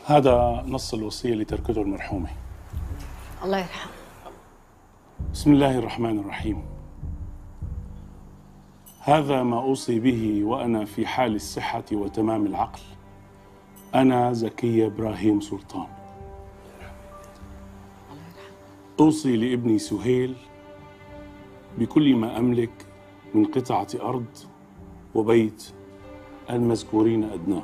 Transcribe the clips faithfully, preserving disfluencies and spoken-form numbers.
هذا نص الوصية اللي تركته المرحومة. الله يرحمه. بسم الله الرحمن الرحيم. هذا ما أوصي به وأنا في حال الصحة وتمام العقل. أنا زكي إبراهيم سلطان. أوصي لابني سهيل بكل ما أملك من قطعة أرض وبيت المذكورين أدناه،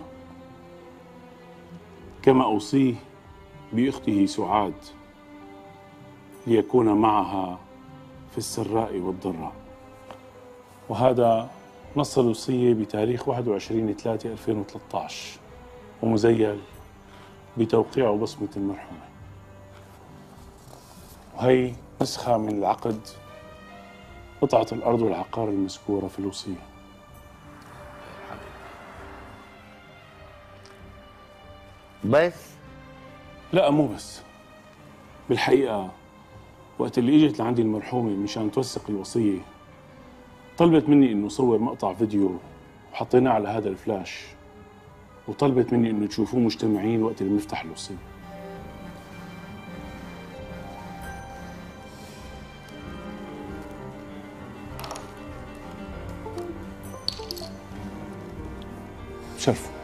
كما أوصيه بأخته سعاد ليكون معها في السراء والضراء. وهذا نص الوصية بتاريخ واحد وعشرين ثلاثة ألفين وثلاثة عشر ومزيل بتوقيع وبصمة المرحومة. وهي نسخة من العقد، قطعة الأرض والعقار المذكورة في الوصية. بس؟ لا مو بس، بالحقيقة وقت اللي اجت لعندي المرحومة مشان توثق الوصية طلبت مني انه صور مقطع فيديو وحطيناه على هذا الفلاش، وطلبت مني انه تشوفوه مجتمعين وقت اللي بنفتح الوصية. شرفوا.